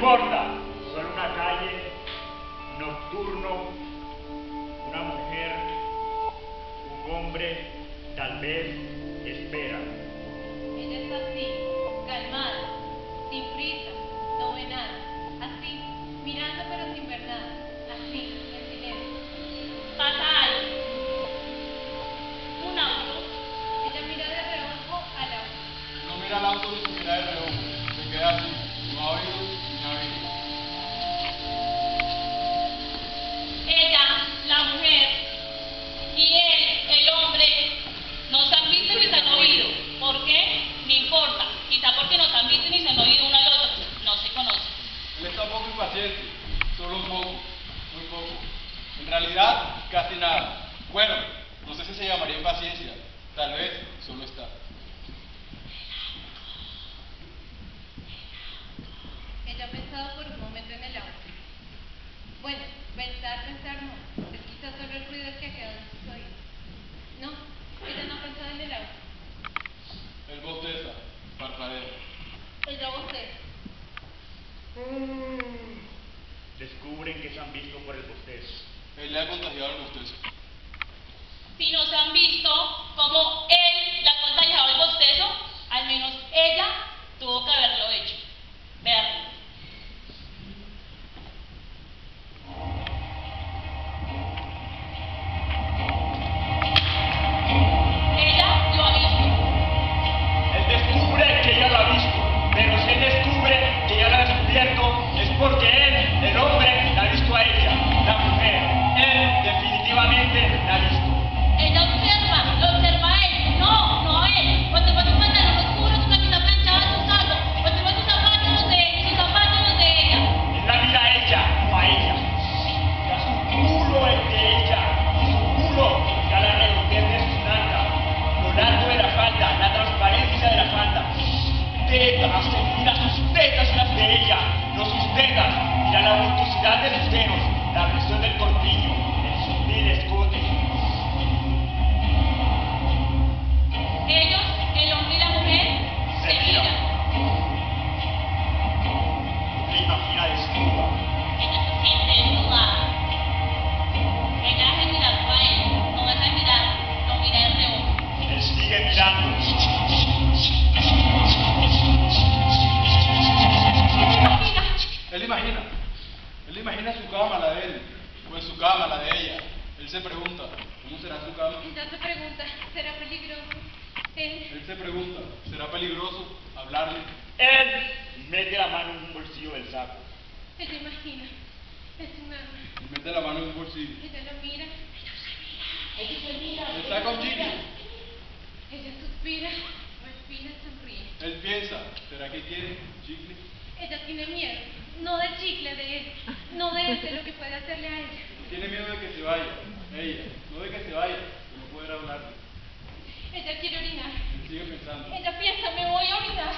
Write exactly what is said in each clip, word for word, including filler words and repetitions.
importa, solo una calle, nocturno, una mujer, un hombre, tal vez espera. Ella está así, calmada, sin prisa, no ve nada, así, mirando pero sin ver nada, así, en silencio. Pasa algo. Un auto. Ella mira de reojo al auto. No mira al auto ni se mira de reojo, se queda así, no ha oído ni ha visto. Ella, la mujer, y él, el hombre, no se han visto ni se han oído. ¿Por qué? No importa. Quizá porque no se han visto ni se han oído uno al otro. No se conocen. Él está un poco impaciente, solo un poco, muy poco. En realidad, casi nada. Bueno, no sé si se llamaría impaciencia, tal vez solo está. Ella ha pensado por un momento en el auto. Bueno, pensar, pensar no. Es quizás solo el ruido que ha quedado en sus oídos. No, ella no ha pensado en el auto. Él bosteza, parpadea. Ella bosteza. Descubren que se han visto por el bostezo. Él le ha contagiado el bostezo. Si no se han visto, como él le ha contagiado el bostezo, al menos ella tuvo que haberlo hecho. Verlo. Ella lo ha visto. Él descubre que ella lo ha visto, pero si él descubre que ella lo ha descubierto, es porque él, el hombre, la ha visto a ella, la mujer. Él definitivamente la ha visto. Ella observa, lo observa a él. No, no a él. Observa su pantalón oscuro, su camisa planchada, su saco. Observa sus zapatos, los de él, y sus zapatos, los de ella. Él la mira a ella, no a ella. Ya su culo es de ella, y su culo ya la redondez de sus nalgas, lo largo de la falda, la transparencia de la falda. Tetas, él mira sus tetas y las de ella, no sus tetas, mira la voluptuosidad de sus senos, la presión del corpiño, el sutil escote. Ellos, el hombre y la mujer, Se se mira. miran. Le imagina desnuda. Ella se siente desnudada. Ella deja de mirarlo a él, no deja de mirarlo, lo mira de reojo. Él sigue mirando. Imagina. Él imagina, él imagina su cama, la de él, pues su cama, la de ella. Él se pregunta, ¿cómo será su cama? Ella se pregunta, ¿será peligroso? Él, Él se pregunta, ¿será peligroso hablarle? Él mete la mano en un bolsillo del saco. ella imagina, es un arma. Y mete la mano en un bolsillo. Ella lo mira, Ella se mira. Él saca un chicle. ella suspira, respira, sonríe. Él piensa, ¿será que quiere chicle? Ella tiene miedo, no del chicle de él, no de él, de lo que puede hacerle a ella. Tiene miedo de que se vaya, ella, no de que se vaya, de no poder hablarle. Ella quiere orinar. Él sigue pensando. Ella piensa, me voy a orinar.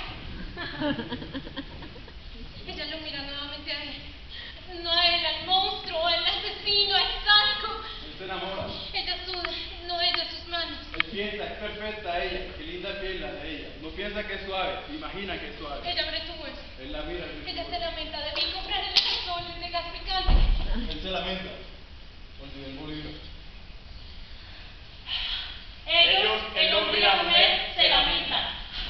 Ella lo mira nuevamente a él. No a él, al monstruo, al asesino, al sádico. Él se enamora. Ella suda, no ella, sus manos. Él piensa, es perfecta ella, qué linda piel la de ella. No piensa que es suave, imagina que es suave. Ella abre su bolsa. Él la mira. Él, Ella se lamenta de mí comprar el gasol de gas picante. él se lamenta. Olvidó el bolígrafo. Ellos, el hombre y la mujer, se lamentan.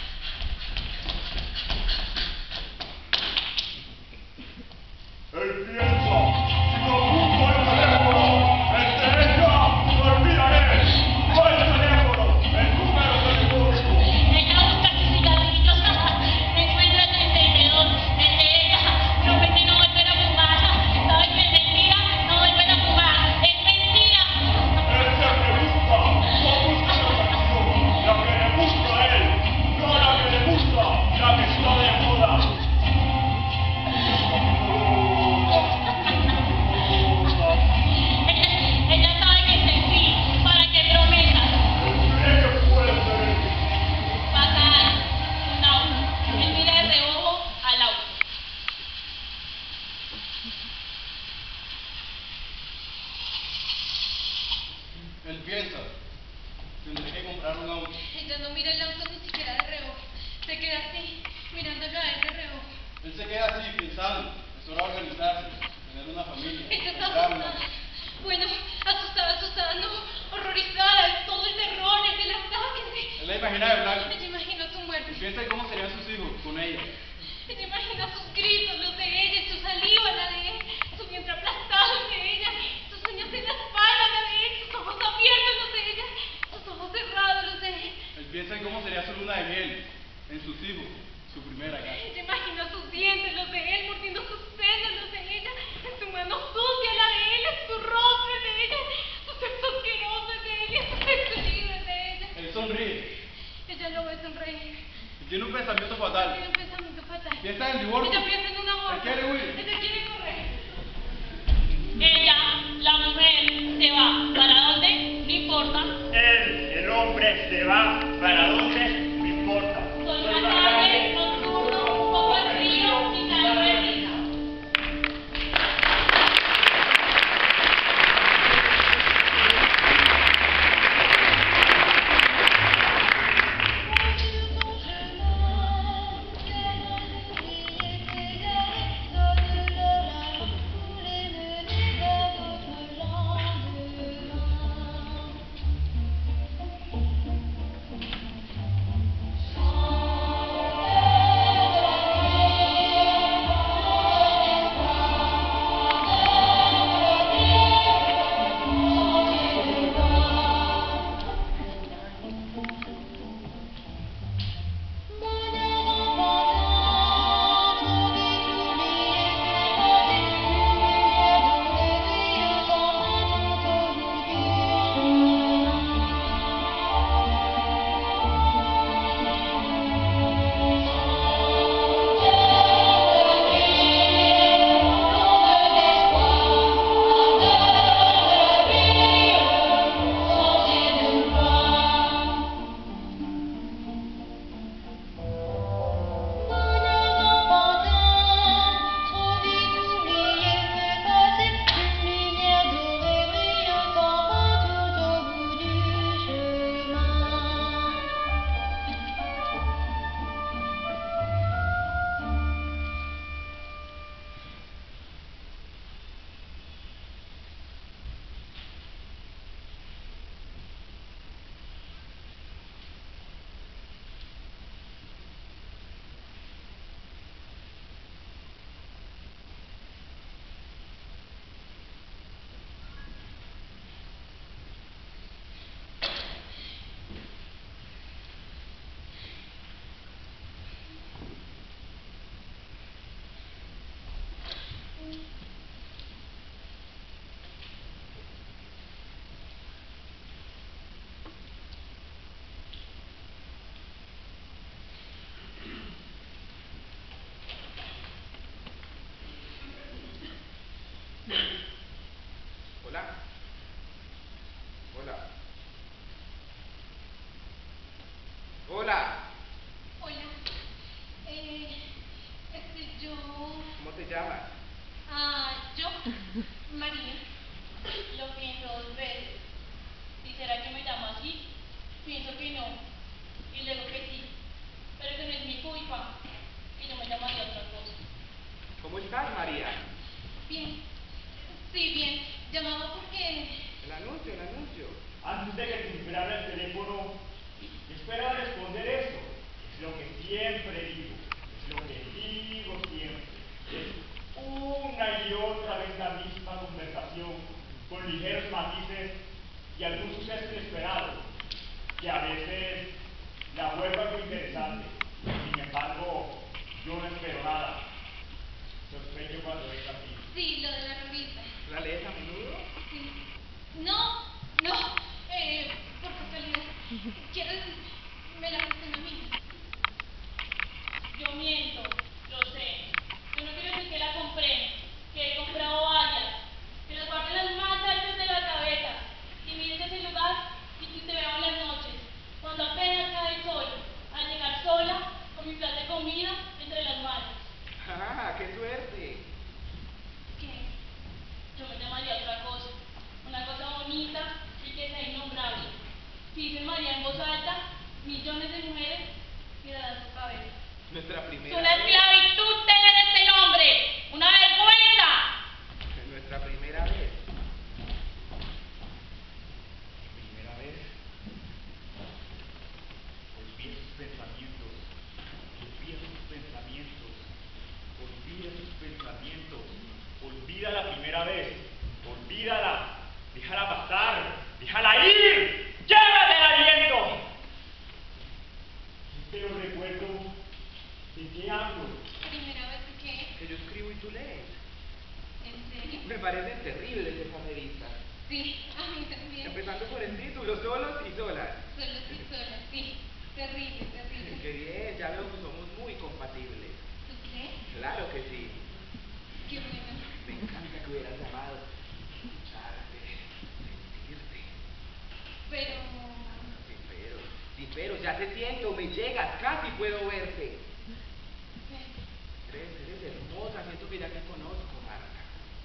Él piensa, si no ocupo el teléfono, el de ella, no olvida él. No el teléfono, el número telefónico. Ella busca sus cigarrillos, encuentra el encendedor, el de ella, promete no volver a fumar, sabe que es mentira, no volver a fumar, es mentira. Él se pregunta, no busca la canción, la que le gusta a él, no la que le gusta, la que está de moda. Ella, ella sabe que es el fin, para que prometas. ¿Cree que puede ser? Pasa algo, un auto, él mira de reojo al auto. Él piensa, tendré que comprar un auto. Ella no mira el auto ni siquiera de reojo. Se queda así, mirándolo a él de reojo. Él se queda así pensando, Es hora de organizarse, tener una familia. Ella está pensarlo. asustada. Bueno, asustada, asustada, no, horrorizada, es todo el terror, es el ataque. Él la imagina de blanco. Ella imagina su muerte. Y piensa en cómo serían sus hijos con ella. Ella imagina sus gritos, los de ella, y su saliva, la de él, su vientre aplastado, el de ella, sus uñas en la espalda, la de él, sus ojos abiertos, los de ella, sus ojos cerrados, los de él. Él piensa en cómo sería su luna de miel, en sus hijos, su primera casa. Ella imagina sus dientes, los de él, mordiendo sus senos, los de ella, en su mano sucia, la de él, en su rostro, el de ella, su sexo asqueroso, el de ella, su sexo herido, el de ella. Él sonríe Ella lo ve sonreír. y tiene un pensamiento Tiene fatal. un pensamiento fatal. Piensa en el divorcio. Ella piensa en una boda. Él quiere huir. Ella quiere correr. Ella, la mujer, se va. ¿Para dónde? No importa. Él, el hombre, se va para donde no importa. Soy una tarde, nocturno, un poco al frío y salgo de risa. Hola. Hola. Hola. Hola. Eh, este, yo... ¿Cómo te llamas? Ah, yo, María. Lo pienso dos veces. ¿Y será que me llamo así? Pienso que no. Y luego que sí. Pero que no es mi culpa. Que yo me llamaría otra cosa. ¿Cómo estás, María? Bien. Sí, bien. Llamaba porque... El anuncio, el anuncio. Antes de que timbrara el teléfono, espera responder esto. Es lo que siempre digo, es lo que digo siempre. Es una y otra vez la misma conversación, con ligeros matices y algún suceso inesperado, que a veces la vuelve algo interesante. Sin embargo, yo no espero nada. Sospecho cuando es así. Sí, lo de la revista. ¿La lees a menudo? Sí. No, no. Eh, por casualidad. ¿Quieres? Me la prestan a mí. Yo miento, lo sé. Yo no quiero decir que la compré, que he comprado varias, que las guardo en las más altas de la cabeza. Y mires ese lugar y tú te veo en las noches, cuando apenas cae el sol, al llegar sola con mi plato de comida entre las manos. ¡Ah, qué suerte! ¿Qué? Yo me llamaría otra cosa, una cosa bonita y que sea innombrable. Si dice María en voz alta, millones de mujeres tirarán su cabeza. Nuestra Es primera una vez. esclavitud tener este nombre, una vergüenza. primera vez. Olvídala. Déjala pasar. Déjala ir. ¡Llévate el aliento! Pero recuerdo de qué hablo. ¿Primera vez que Que yo escribo y tú lees. ¿En serio? Me parecen terribles esas revistas. Sí, a mí también. Empezando por el título, solos y solas. Solos y solas, sí. Terrible, terrible. Qué bien, ya veo que somos muy compatibles. ¿Tú crees? Claro que sí. Qué bueno. Me encanta que hubieras llamado. Escucharte, sentirte. Pero... Sí, pero, sí, pero, ya te siento, me llegas, casi puedo verte. Eres, eres hermosa, siento que ya te conozco, Marta.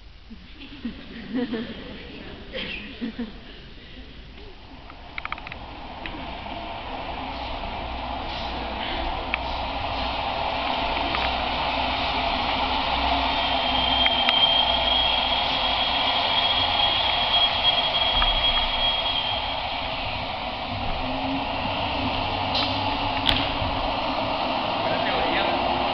Buena teoría.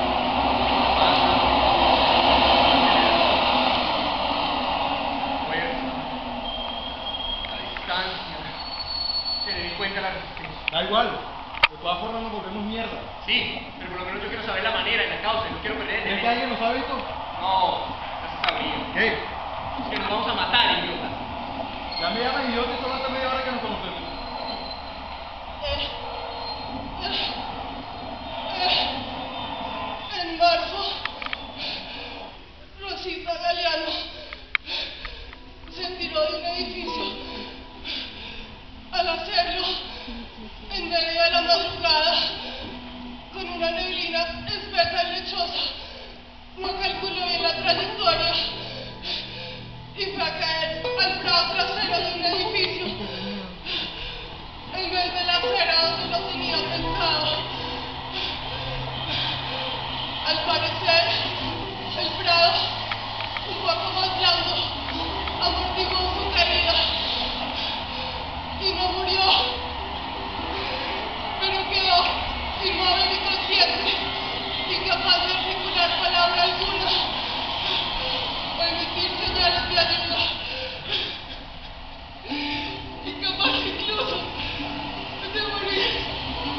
La distancia. Se le di cuenta la resistencia. Da igual, de todas formas nos volvemos mierda. Sí, pero por lo menos yo quiero saber la manera y la causa y no quiero perder el ¿Crees que derecho. alguien nos ha visto? No, ya se sabía. ¿Qué? Es que nos vamos a matar, idiota. Ya me llaman idiota y solo hace media hora que nos conocemos. En marzo, Rosita Galeano se tiró de un edificio. Al hacerlo, en medio de la madrugada, con una neblina espesa y lechosa, no calculó bien la trayectoria y fue a caer al prado trasero de un edificio, en vez de la acera donde lo tenía pensado. Al parecer, el prado, un poco más blando, amortiguó su caída y no murió, pero quedó inmóvil y consciente, incapaz de articular palabra alguna o emitir señales de ayuda, incapaz incluso de morir.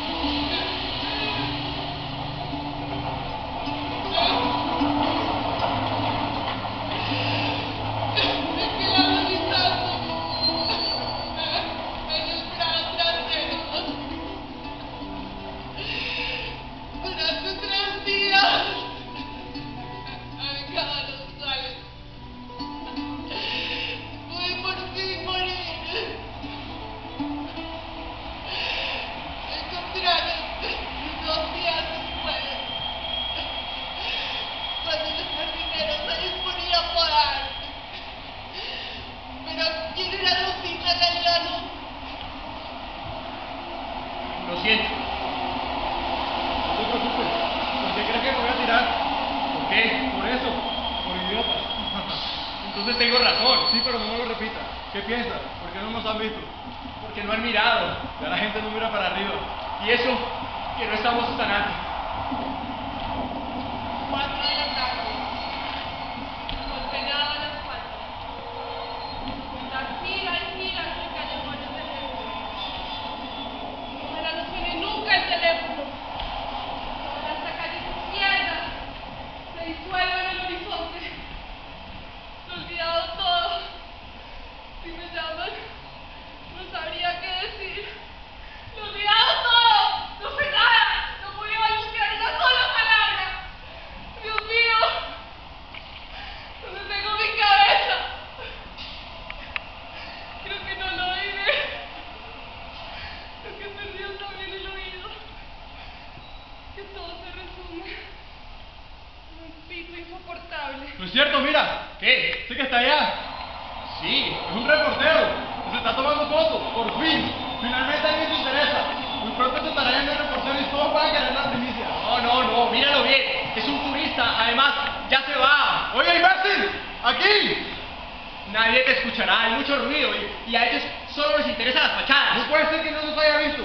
Durante tres días, habitaba los cuales pude por fin morir. El contrario, dos días después, cuando los jardineros se disponía a podar. Pero, ¿quién era Rosita Galeano? Lo siento. No te preocupes. ¿Por qué crees que me voy a tirar? ¿Por qué? Por eso, por idiota. Entonces tengo razón. Sí, pero no me lo repitas. ¿Qué piensas? ¿Por qué no nos han visto? Porque no han mirado. Ya la gente no mira para arriba. Y eso, que no estamos tan altos. Cuatro de la tarde. Golpeaba la espalda. La gira y gira se cayó con el teléfono. Ahora no tiene nunca el teléfono. Ahora esta calle izquierda se disuelve en el horizonte. He olvidado todo. Si me llaman, no sabría qué decir. Lo he olvidado todo. No sé nada. No pude balbucear una sola palabra. Dios mío. ¿Dónde tengo mi cabeza? Creo que no lo oiré. Creo que he perdido también el oído. Que todo se resume en un pito insoportable. No es cierto, mira. ¿Qué? Sí que está allá. Sí. Es un reportero. Se está tomando fotos. Por fin. Finalmente alguien se interesa. Muy pronto se estará yendo el reportero y todos van a querer la primicia. No, no, no, míralo bien. Es un turista, además, ya se va. Oye, imbécil. Aquí. Nadie te escuchará, hay mucho ruido y, y a ellos solo les interesan las fachadas. No puede ser que no nos haya visto.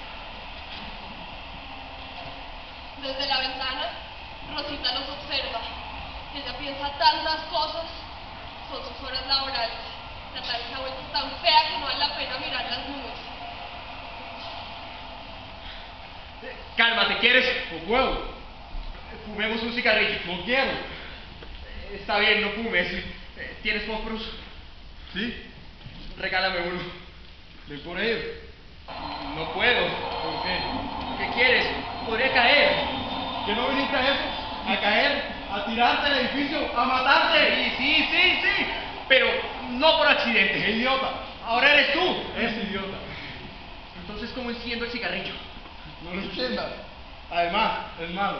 Desde la ventana, Rosita los observa. Ella piensa tantas cosas. Son sus horas laborales. La tarde se ha vuelto tan fea que no vale la pena mirar las nubes. Cálmate, ¿quieres? No puedo. Fumemos un cigarrillo. No quiero. Está bien, no fumes. ¿Tienes fósforos? ¿Sí? Regálame uno. Ven por ellos. No puedo. ¿Por qué? ¿Qué quieres? Podría caer. ¿Que no viniste a eso? ¿A caer? ¿A tirarte del edificio? ¿A matarte? Sí, sí, sí, sí. Pero no por ¡Qué accidente. idiota! Ahora eres tú. Es idiota. Entonces, ¿cómo enciendo el cigarrillo? No lo entiendas. Además, es malo.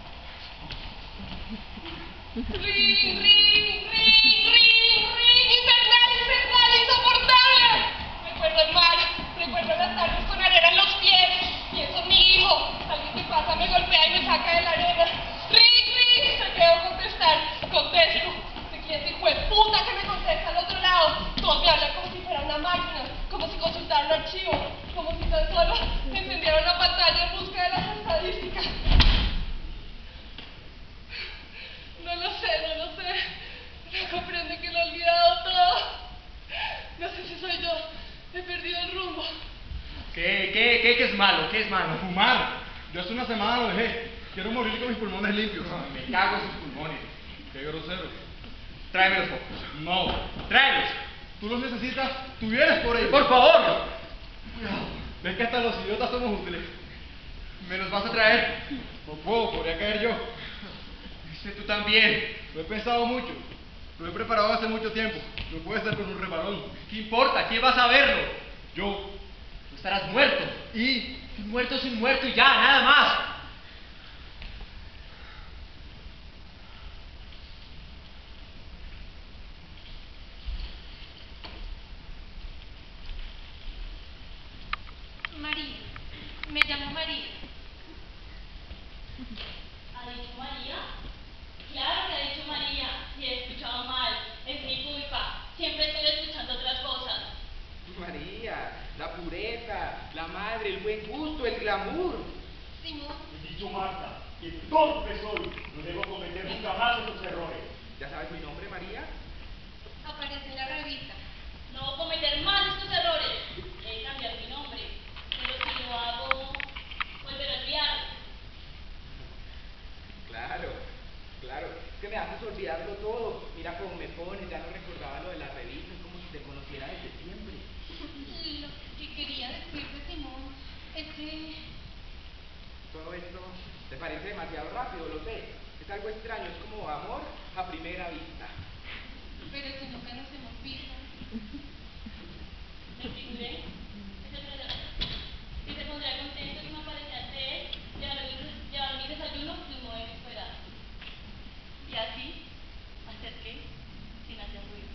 ¡Ring, ring, ring, ring, ring! ¡Infernal, infernal, insoportable! Recuerdo el mar, recuerdo las tardes con arena en los pies. Pienso en mi hijo. Alguien que pasa me golpea y me saca de la arena. ¡Ring, ring! Se quedó contestar. Contesto. ¿De quién es hijo de puta que me contesta al otro lado? Todos me hablan como si fuera una máquina, como si consultara un archivo, como si tan solo encendiera una pantalla en busca de las estadísticas. No lo sé, no lo sé. No comprende que lo he olvidado todo. No sé si soy yo. He perdido el rumbo. ¿Qué, qué, qué, qué es malo? ¿Qué es malo? Fumar. Yo hace una semana lo dejé. Quiero morir con mis pulmones limpios. Me cago en sus pulmones. Qué grosero. Tráeme los focos. No. Tráemelos. Tú los necesitas. Tú vienes por ellos. Por favor. Ves que hasta los idiotas somos útiles. ¿Me los vas a traer? No puedo, podría caer yo. Dice tú también. Lo he pensado mucho. Lo he preparado hace mucho tiempo. No puede ser con un resbalón. ¿Qué importa? ¿Quién va a saberlo? Yo. Tú estarás muerto. Y Un muerto es un muerto y ya, nada más. María. Me llamo María. ¿Ha dicho María? Claro que ha dicho María. Si he escuchado mal, es mi culpa. Siempre estoy escuchando otras cosas. María, la pureza, la madre, el buen gusto, el glamour. Simón. He dicho Marta, que torpe soy, no debo cometer nunca más esos errores. ¿Ya sabes mi nombre, María? Aparece en la revista. No voy a cometer más estos errores. He de cambiar mi nombre. Pero si lo hago, volveré a olvidarlo. Claro, claro. Es que me haces olvidarlo todo. Mira cómo me pones, ya no recordaba lo de la revista, es como si te conociera desde siempre. Lo que quería decirte, Simón, es que... Todo esto te parece demasiado rápido, lo sé. Es algo extraño, es como amor a primera vista. Pero si nunca nos hemos visto. Me figuré. Ese traidor. Y se pondría contento si me aparecía ante él, llevar mi desayuno y un modo inesperado. Y así, acerqué sin hacer ruido.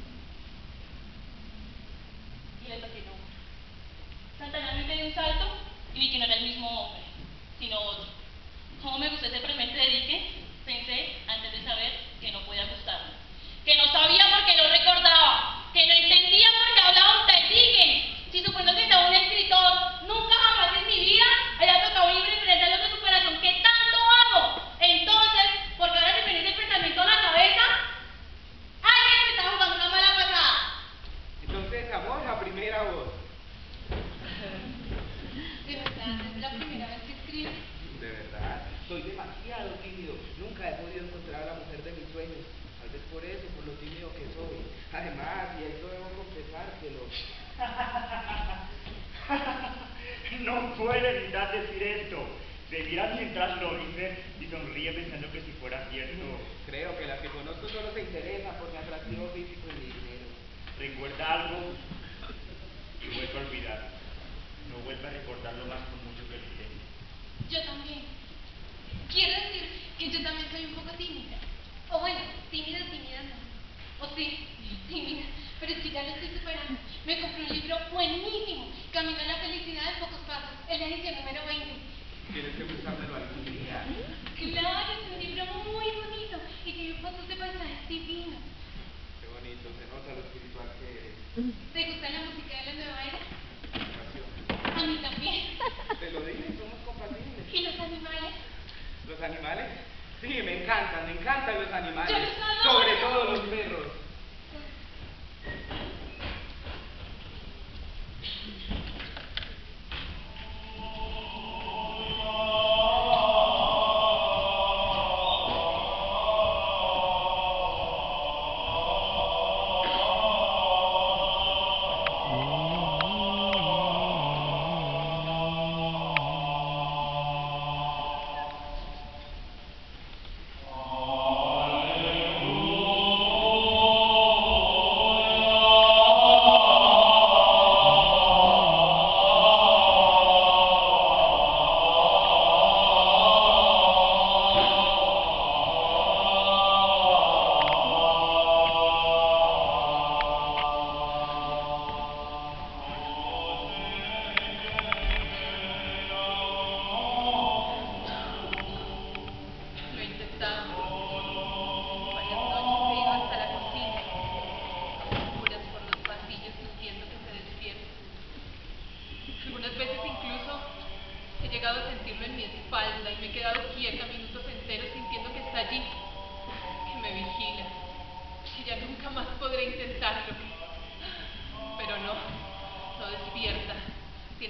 Y le toqué el hombro. Instantáneamente di un salto y vi que no era el mismo hombre, sino otro. ¿Cómo me gustó ese premente de Dique? Pensé, antes de saber, que no podía gustarme. Que no sabía por qué lo recordaba. Que no entendía por qué hablaba un tal Dique. Si suponiendo que estaba un escritor, nunca jamás en mi vida haya tocado un libro diferente a los de superación que tanto amo. Entonces, porque ahora se me viene ese pensamiento a la cabeza, alguien me está jugando una mala pasada. Entonces, amor a primera voz. De verdad, es la primera vez que escribes. De verdad, soy demasiado tímido. Nunca he podido encontrar a la mujer de mis sueños. Tal vez por eso, por lo tímido que soy. Además, y eso debo confesártelo. No puede evitar decir esto. Se mira mientras lo dice y sonríe pensando que si fuera cierto. Creo que las que conozco solo se interesan por mi atractivo físico y mi dinero. Recuerda algo y vuelve a olvidar. No vuelva a recordarlo más por mucho que olvide. Yo también. Quiero decir que yo también soy un poco tímida. O bueno, tímida, tímida no. O sí, tímida. Pero es que ya lo estoy superando. Me compré un libro buenísimo. Camino a la felicidad en pocos pasos. Es la edición número veinte. Tienes que gustármelo algún día. Claro, es un libro muy bonito. Y tiene fotos de paisajes divinos. Qué bonito, se nota lo espiritual que eres. ¿Te gusta la música de la nueva era? Pasión. A mí también. Te lo dije, somos compatibles. ¿Y los animales? ¿Los animales? Sí, me encantan, me encantan los animales. Yo los adoro. Sobre todo los perros.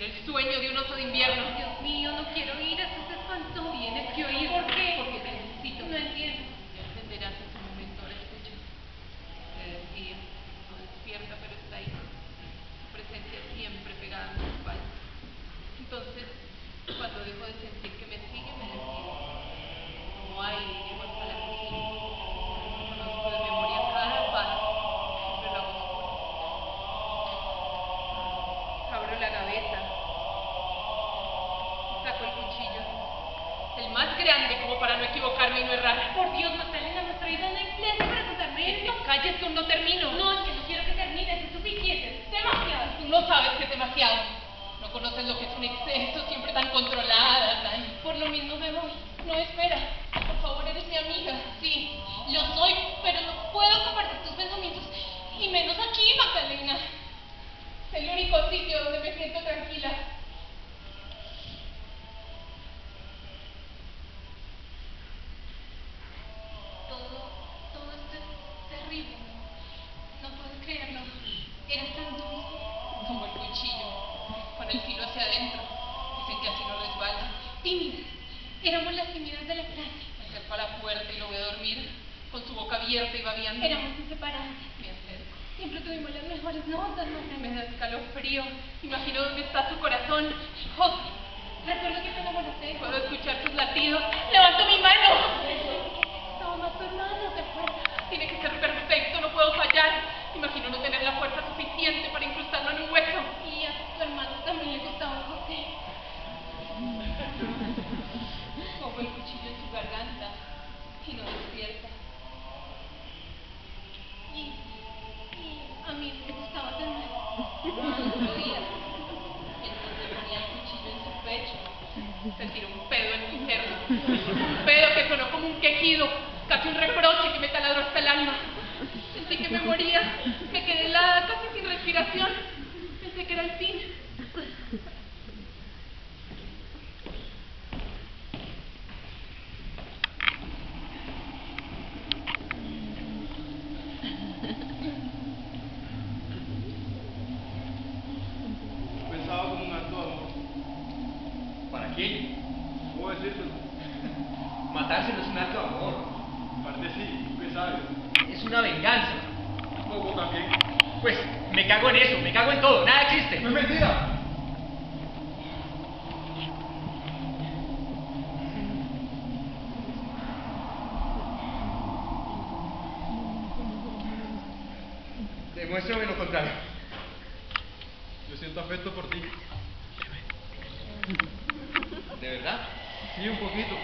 Era el sueño de un oso de invierno. Dios mío, no quiero ir, eso es espantoso. Tienes que oír. ¿Por qué? Porque te necesito. No entiendo. Ya entenderás en su momento, ahora escucha. Te decía, no despierta, pero está ahí. Su presencia siempre pegada a mi espalda. Entonces, cuando dejo de sentir que me sigue, me detiene. Como aire, llego hasta la cocina. Conozco de memoria cada paso. Siempre lo hago oscuro. Abro la gaveta. Saco el cuchillo. El más grande, como para no equivocarme y no errar. Por Dios, Magdalena, me has traído una iglesia para contarme Que esto. te calles, que aún no termino. No, es que no quiero que termines, es suficiente, es demasiado. Tú no sabes que es demasiado. No conoces lo que es un exceso, siempre tan controlada, tan... Por lo mismo me voy. No, espera. Por favor, eres mi amiga. Sí, lo soy, pero no puedo compartir tus pensamientos, y menos aquí, Magdalena. Es el único sitio donde me siento tranquila. Todo, todo esto es terrible. No puedo creerlo. Eres tan dulce. Como el cuchillo, con el filo hacia adentro. Dicen que así no resbala. Tímidas. Éramos las tímidas de la clase. Me acerco a la puerta y lo veo dormir, con su boca abierta y babeando. Éramos inseparables. Me acerco. Siempre tuvimos las mejores notas, Magdalena. Me da escalofrío. Imagino dónde está su corazón. Oh, Recuerdo que te enamoraste. puedo escuchar sus latidos. ¡Levanto mi mano! Estaba más tu hermano, ¿te acuerdas? Tiene que ser perfecto, no puedo fallar. Imagino no tener la fuerza suficiente para incrustarlo en un hueso. Y a tu hermano también le gustaba José. Pongo el cuchillo en su garganta y no despierta. Y, y a mí me gustaba también. Otro día, mientras le ponía el cuchillo en su pecho, se tiró un pedo en mi cerdo. Un pedo que sonó como un quejido, casi un reproche que me taladró hasta el alma. Sentí que me moría, me quedé helada, casi sin respiración. Pensé que era el fin. Pensaba como un acto de amor. ¿Para quién? ¿Cómo decírselo? Matarse no es un acto de amor. Parte sí, ¿tú qué sabes? Es una venganza. Un poco también. Pues me cago en eso, me cago en todo, nada existe. ¡No es mentira! Demuéstrame lo contrario. Yo siento afecto por ti. ¿De verdad? Sí, un poquito.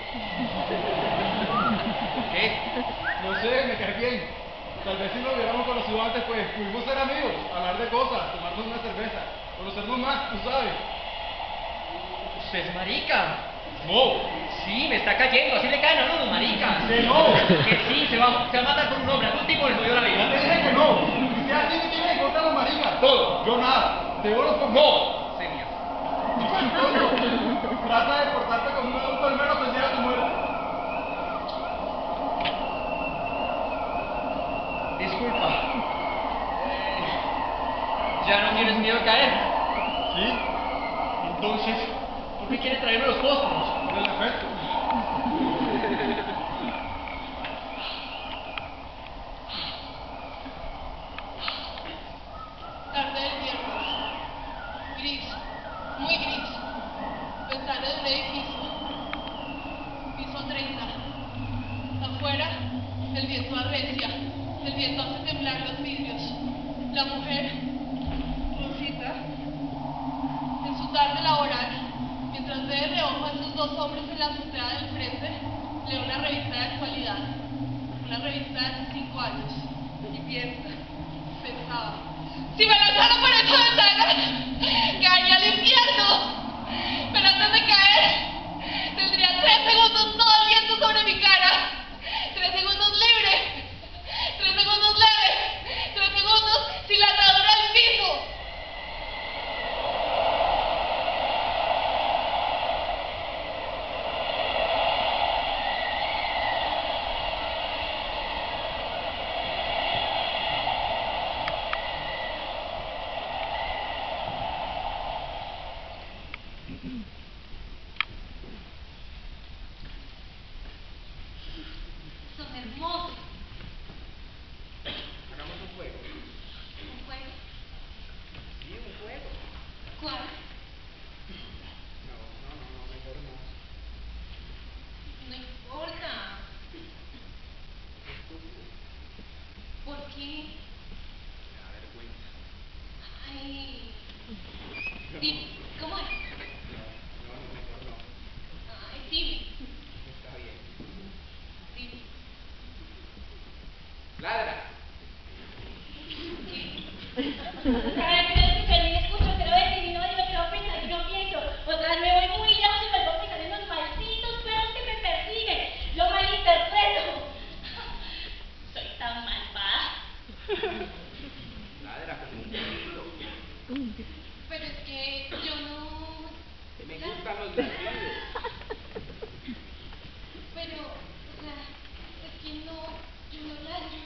¿Por qué? No sé, me cae bien. Tal vez si nos hubiéramos conocido antes, pues pudimos ser amigos, hablar de cosas, tomarnos una cerveza, conocernos más, tú sabes. Usted es marica. No, Sí, me está cayendo, así le caen a uno los maricas. que no. Que sí, se va, se va a matar por un hombre, algún tipo le jodió la Ya te vida. dije que no. Y si así me tienes en contra los maricas. Todo. Yo nada. Te oro por No, señor. Coño, trata de portarte como un adulto al menos que llega a tu muerte. Disculpa. Eh, ¿Ya no tienes miedo de caer? Sí, Entonces, ¿por qué quieres traerme los fósforos? por el efecto. Tarde del viernes. Gris, muy gris. Ventana de un edificio. Piso treinta. Afuera, el viento arrecia. El viento hace temblar los vidrios. La mujer, Rosita, en su tarde laboral, mientras ve de reojo a esos dos hombres en la azotea del frente, lee una revista de actualidad. Una revista de hace cinco años. Y piensa, pensaba, si me lanzara por esa ventana, caería al infierno. Pero antes de caer, tendría tres segundos todo el viento sobre mi cara. Tres segundos libres. Tres segundos leves. Tres segundos sin la atadura al piso. qué? Me da vergüenza. Ay. Dime, ¿cómo es? No, no, mejor no. Ay, dime. Está bien. Dime. Ladra. Cada vez que me escucho, ni me escucho, quiero decir, y no digo, quiero pensar, y no pienso. Otra vez me voy muy lejos y vuelvo a pensar en los malditos perros que me persiguen. Lo malinterpreto. Soy tan malvada. Ladra como un perrito. Pero es que yo no... Me gustan los ladridos. Pero, o sea, es que no... Yo no ladro.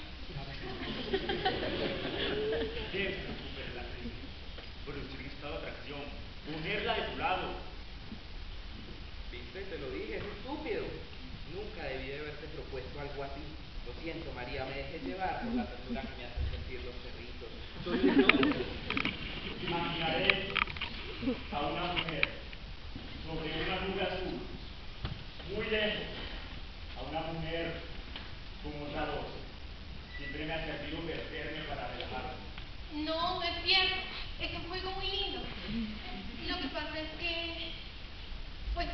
Siempre supera la crisis. Producir un estado de atracción. Ponerla de tu lado. Viste, te lo dije, es estúpido. Nunca debí de haberte propuesto algo así. Lo siento, María, me dejé llevar por la ternura que me hacen sentir los perritos. Soy un loco. Imaginaré a una mujer sobre una nube azul, muy lejos, a una mujer con otra voz. Siempre me ha servido perderme para relajarme. No, no es cierto. Es un juego muy lindo. Lo que pasa es que... Pues...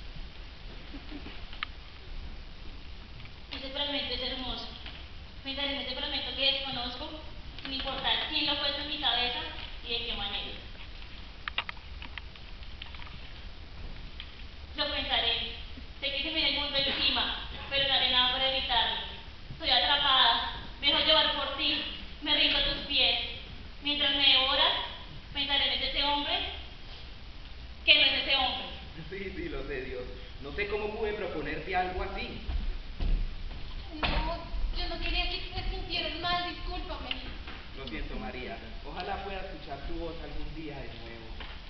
Ese fragmento es hermoso. Pensar en ese fragmento que desconozco, sin importar quién lo ha puesto en mi cabeza y de qué manera. Lo pensaré. Sé que se me viene el mundo encima, pero no haré nada para evitarlo. Estoy atrapada. Me dejo llevar por ti. Me rindo a tus pies. Mientras me devoras, pensaré en ese hombre que no es ese hombre. Sí, sí, lo sé, Dios. No sé cómo pude proponerte algo así. No, yo no quería que te sintieras mal, discúlpame. Lo siento, María. Ojalá pueda escuchar tu voz algún día de nuevo.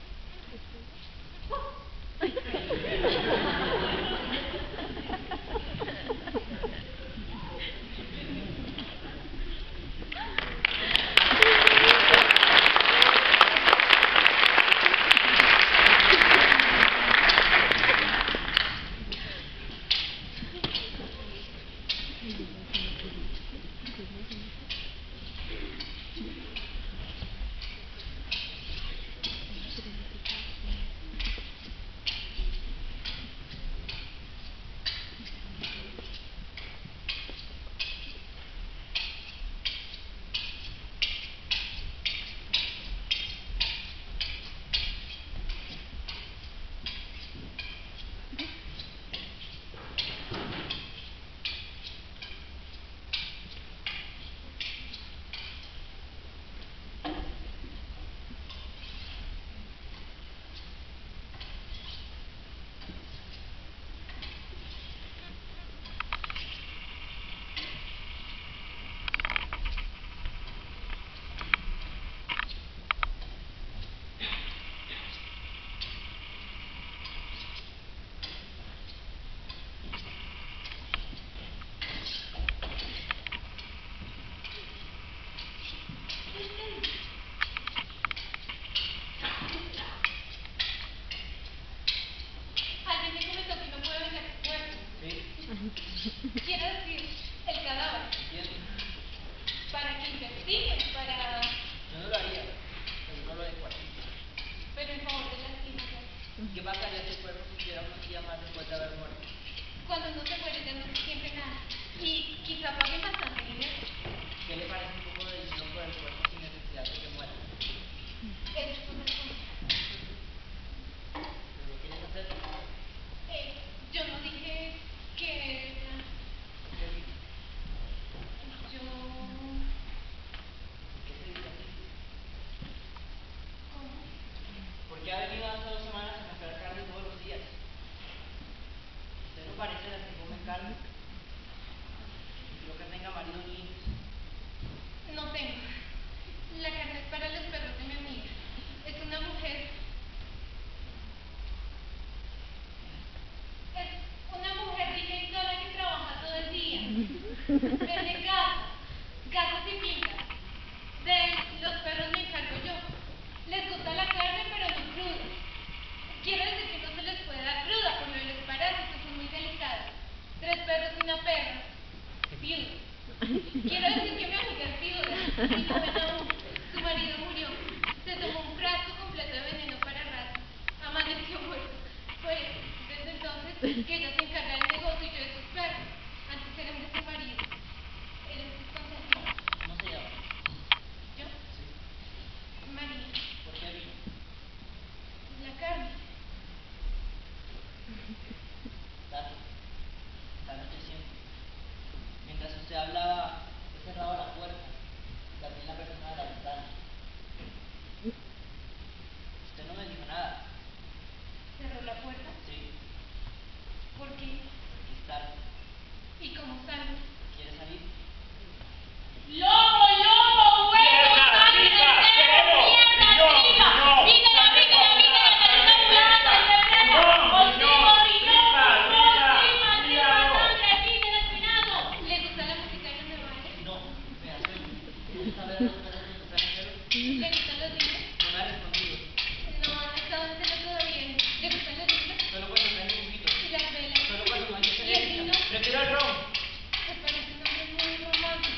Alguien me comentó que no puede venir a tu cuerpo. Sí, Quiero decir, el cadáver. entiendo. Para que investiguen, para... Yo no lo haría. Seguro lo de cuartito. Pero en favor de la ciencia. ¿Qué pasaría si el cuerpo supiera unos días más después de haber muerto? Cuando uno se muere ya no se siente nada. Y quizá paguen bastante dinero. ¿Qué le parece un poco de dinero por el cuerpo sin necesidad de que muera? Eso es una cosa. ¿Pero lo quieres hacer? Eh, yo no dije que... ¿Qué dices? Yo... ¿Qué se dice así? ¿Cómo? Porque ha venido hace dos semanas a comprar carne todos los días. ¿Usted no parece de las que comen carne? Creo que tenga marido ni hijos. No tengo. La carne es para los perros de mi amiga. Es una mujer. Es una mujer rica y sola que trabaja todo el día. Vende casas, casas y fincas. De los perros me encargo yo. Les gusta la carne, pero no cruda. Quiero decir que no se les puede dar cruda, por lo de los parásitos son muy delicados. Tres perros y una perra. Viudos. Quiero decir que mi amiga es viuda. Y joven aún, su marido murió. Se tomó un frasco completo de veneno para ratas. Amaneció muerto. Pues, desde entonces, que ella se encarga del negocio y yo de sus perros. Antes eran de su marido. Eran sus consentidos. ¿Cómo se llama? ¿Yo? Sí. María. ¿Por qué vino? La carne. Tato, esta noche siempre. Mientras usted hablaba, he cerrado la puerta y también la persona de la ventana. Usted no me dijo nada. ¿Cerró la puerta? Sí, ¿Por qué? porque es tarde. ¿Y cómo salgo? ¿Quiere salir? ¡Lobo, lobo, huevo, Mierda, sangre, chica, cerdo, queremos. mierda, No, chica! no, ¡Pídela, sangre pídela, con pídela, nada, que le está sangre hablando, con este nada. perro! No, ¡Consigo, no, rinoco, chica, chica, consigo, cuidado. sangre, pídela, espinazo! ¿Le gusta la música de los baile? No, me asumo. ¿Usted sabe de los perros de los extranjeros? ¿Le gustan los libros? No me ha respondido. No, no estaba haciendo todo bien. ¿Le gustan los libros? Solo cuando traen dibujitos. Y las velas. Solo cuando no hay ¿Y el vino? electricidad. Prefiero el ron. Me parece un hombre muy romántico.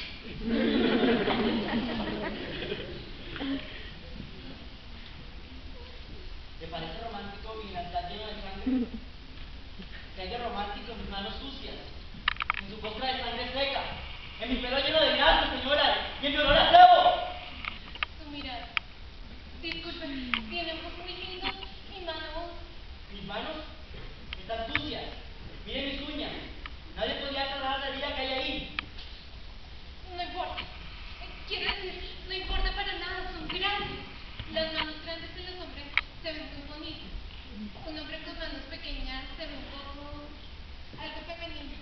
¿Te parece romántico mi altar lleno de sangre? Que haya romántico en mis manos sucias, en su costra de sangre seca, en mi pelo lleno de grasa, señora, y en mi olor a cebo. Su mirada. Disculpe, tiene ojos muy lindos y manos. Mis manos están sucias. Mire mis uñas. Nadie podría cerrar la herida que hay ahí. No importa. Quiero decir, no importa para nada, son grandes. Las manos grandes en los hombres se ven muy bonitas. Un hombre con manos pequeñas se ve un poco algo femenino.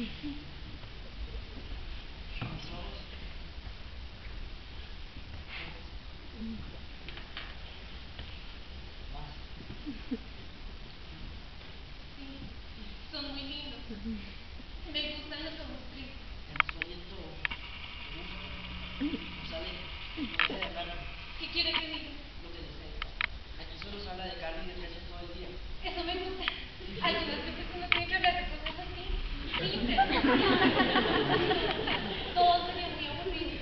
Mis ojos. Más. Sí, son muy lindos. Me gustan los ojos tristes. En su aliento. No sabe. No sé de hablar ¿Qué quiere que diga? lo que desee. Aquí solo se habla de carne y de queso todo el día. Eso me gusta. Algunas veces uno tiene que hablar de cosas así. Simples. Todo sería muy aburrido.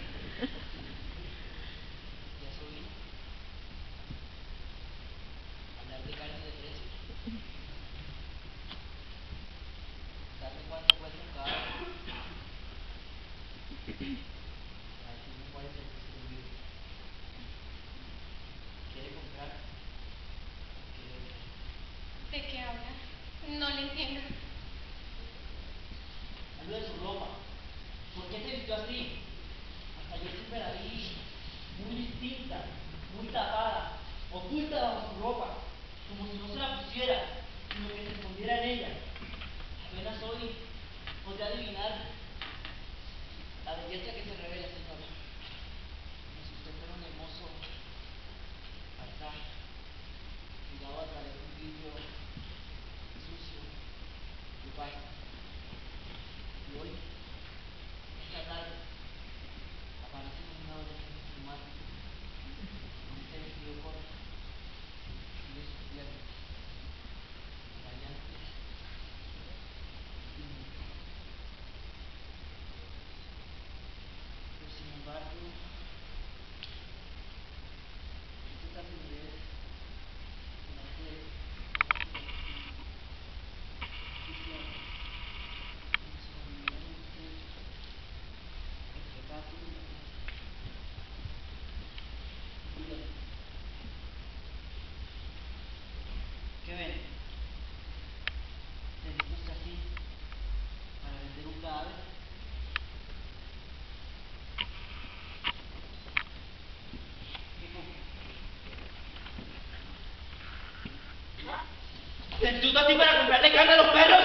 Ya soy. Hablar de carne y de precio. Darle cuánto cuesta un caballo. A decirme cuál es el precio del libro. ¿Quiere comprar? ¿Quiere vender? ¿De qué habla? No le entiendo. Hablo de su ropa. ¿Por qué se vistió así? Hasta yo siempre la vi muy distinta, muy tapada, oculta bajo su ropa, como si no se la pusiera, sino que se escondiera en ella. Apenas hoy podría adivinar la belleza que se revela, señora. Como si usted fuera un hermoso altar, mirado a través de un vidrio sucio de pasta. Y hoy, esta tarde, aparece un adolescente humano, con este vestido corto, y de sus piernas, radiantes, tímidas. Pero sin embargo, esta timidez nace de ¿qué ven? ¿Se dispuesta así para vender un cadáver? ¿Qué compra? ¿Se dispuesta así para comprarle carne a los perros?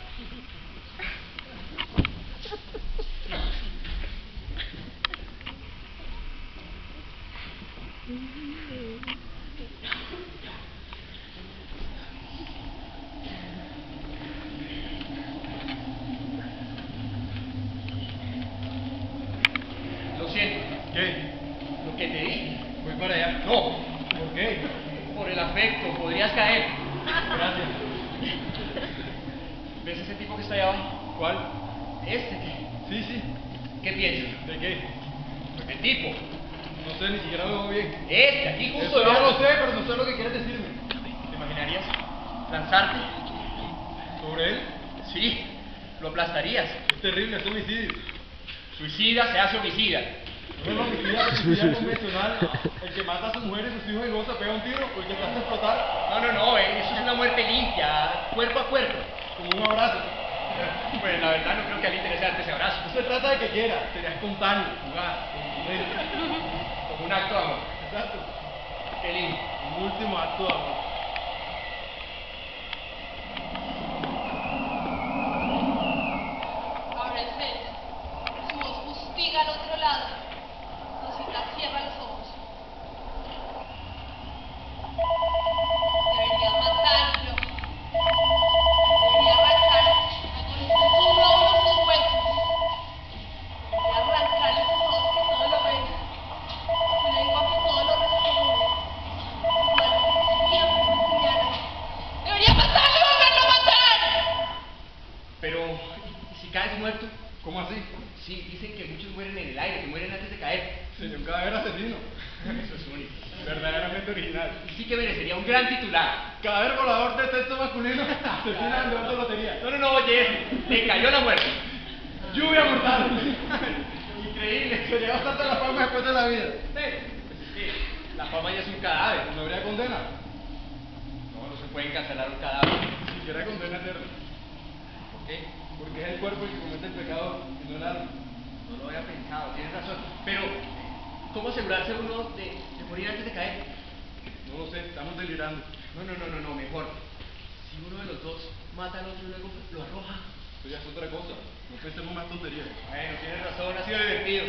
Lo siento. ¿Qué? Lo que te dije. Voy para allá. No. ¿Por qué? Por el afecto, podrías caer. Gracias. ¿Ves ese tipo que está ahí abajo? ¿Cuál? Este. Sí, sí. ¿Qué piensas? ¿De qué? Pues el tipo. No sé, ni siquiera lo veo bien. Este, aquí justo Eso ya debajo. lo sé, pero no sé lo que quieres decirme. ¿Te imaginarías lanzarte? ¿Sobre él? Sí, lo aplastarías. Es terrible, es homicidio. Suicida se hace homicida. No es homicida, homicida convencional. El que mata a su mujer y sus hijos y luego se pega un tiro, o el que te hace explotar No, no, no, eh, eso es una muerte limpia, cuerpo a cuerpo. como un abrazo. Pues la verdad no creo que a él le interesarte ese abrazo. No se trata de que quiera, sería espontáneo, jugar, contundente. Como un acto de amor. Exacto. Qué lindo. Un último acto de amor. Abre el frente. Su voz fustiga al otro lado. Rosita cierra los ojos. Debería matarlo. Debería arrancar con este zurro uno sus huesos. Debería arrancarle esos ojos que todo lo ven. Su lengua que todo lo responde. Sus manos que siempre me señalan. Debería matarlo y volverlo a matar. Pero, ¿y si caes muerto? ¿Cómo así? Sí, dicen que muchos mueren en el aire, que mueren antes de caer. Sería un cadáver asesino. Eso es único. Verdaderamente original. Y sí que merecería un gran titular. Cadáver volador de sexo masculino asesina de otra lotería. No, no, no, oye, le cayó la muerte. Lluvia mortal. Increíble. Sería bastante la fama después de la vida. Pues es que la fama ya es un cadáver. ¿No habría condena? No, no se puede encarcelar un cadáver. Ni siquiera condena eterna. ¿Por qué? Porque es el cuerpo el que comete el pecado y no el alma. No lo había pensado, tienes razón. Pero, ¿cómo asegurarse uno de, de morir antes de caer? No lo sé, estamos delirando. No, no, no, no, no, mejor. Si uno de los dos mata al otro y luego lo arroja. Eso ya es otra cosa. No pensemos más tonterías. Bueno, tienes razón, ha sido divertido.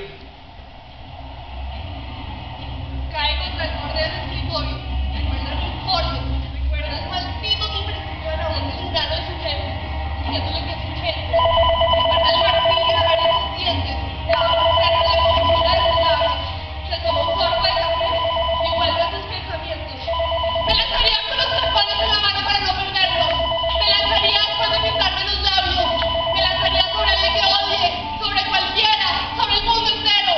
Cae contra el borde del escritorio. Recuerda el informe. Recuerda el maldito que principio de la voz del grano de su jefe, diciéndole que es urgente. Recuerda el martillo de ver sus dientes. La cerca de la comisura de sus labios. Se toma un sorbo de café y vuelve a sus pensamientos. Me lanzaría con los tapones en la mano para no perderlo. Me lanzaría después de pintarme los labios. Me lanzaría sobre alguien que odie, sobre cualquiera, sobre el mundo entero.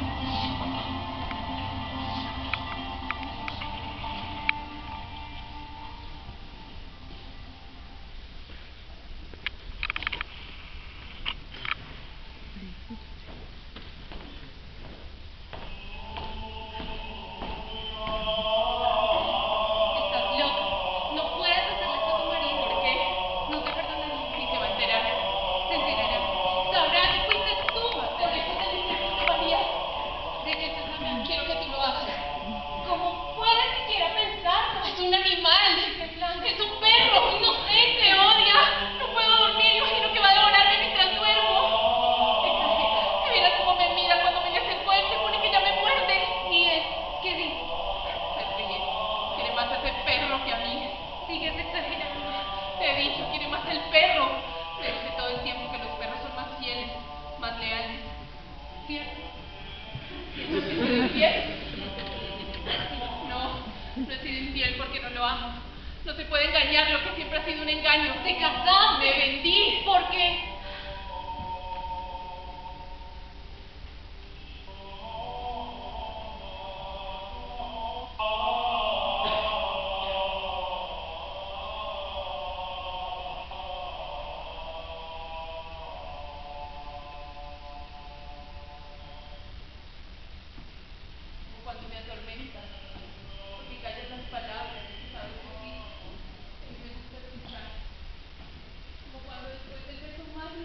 Estás loca. No puedes hacerle esto a tu marido. ¿Por qué? No te perdonará y se va a enterar. Se enterará. Sabrá que fuiste tú. Por eso te dije que te valía. De que yo también quiero que tú lo hagas. ¿Cómo puedes siquiera pensarlo? Es un animal. Es un perro. Inocente. Odia. No puedo dormir. Imagino que va a devorarme mientras duermo. Exagera. Que vieras cómo me mira cuando me le acerco a él. Se pone que ya me muerde. ¿Y él qué dice? Se ríe. Quiere más a ese perro que a mí. Sigues exagerando. Te he dicho, quiere más el perro. Te dice todo el tiempo que los perros son más fieles, más leales. ¿Cierto? ¿No he sido infiel? No, no he sido infiel porque no lo amo. No se puede engañar lo que siempre ha sido un engaño. Te casaste, me vendí. ¿Por qué? Cuando me atormentas, porque callas las palabras, sabes que sí, y me gusta escuchar. Como cuando después del beso más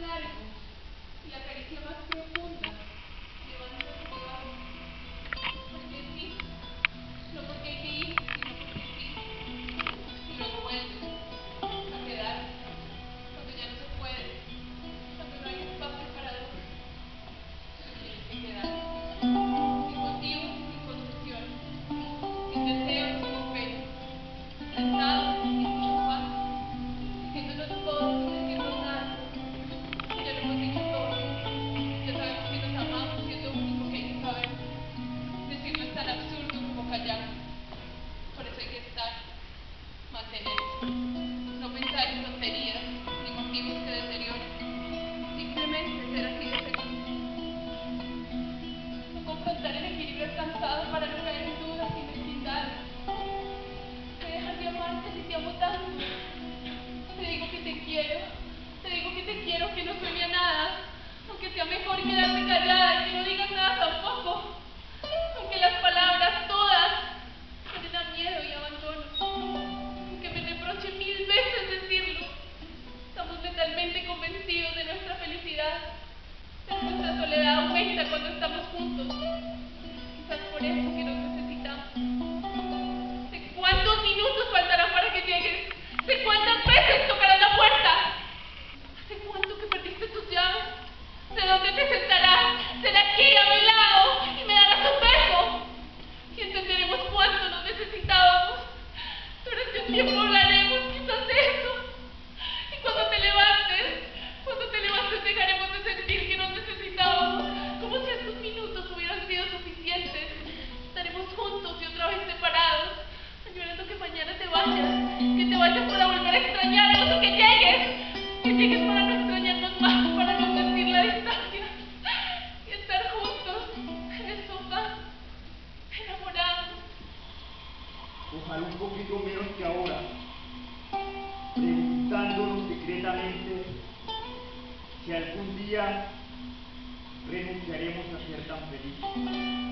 por eso que nos necesitamos. ¿De cuántos minutos faltarán para que llegues? ¿De cuántas veces tocarán la puerta? ¿Hace cuánto que perdiste tus llaves? ¿De dónde te sentarás? ¿Será aquí a mi lado y me darás un beso? Y entenderemos cuánto nos necesitábamos. Durante un tiempo hablaremos quizás de eso. Y cuando te levantes, cuando te levantes dejaremos de sentir que nos necesitábamos, como si estos minutos hubieran sido suficientes. Estaremos juntos y otra vez separados, añorando que mañana te vayas, que te vayas para volver a extrañarnos o que llegues, que llegues para no extrañarnos más, para no sentir la distancia y estar juntos en el sofá, enamorados. Ojalá un poquito menos que ahora, preguntándonos secretamente si algún día renunciaremos a ser tan felices.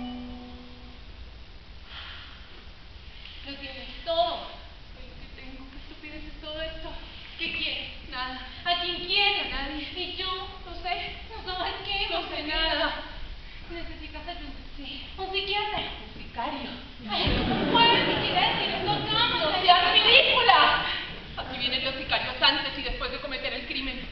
Lo tienes todo. Es lo que tengo. ¿Qué estupidez es todo esto? ¿Qué quieres? Nada. ¿A quién quieres? A nadie. ¿Y yo? No sé. ¿No sabes qué? No sé nada. ¿Necesitas ayuda? Sí. ¿Un psiquiatra? Un sicario. Ay, no puedes ni siquiera decir esto acá. ¡No seas ridícula! Aquí vienen los sicarios antes y después de cometer el crimen.